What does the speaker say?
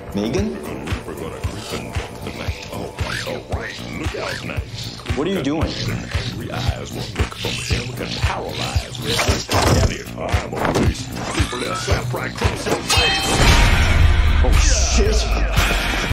Megan? We're gonna creep tonight. Oh, right. Look out now. What are you doing? Hungry eyes won't look from him can paralyze. Get it? I'm a beast. People that sap right across your face. Oh, shit.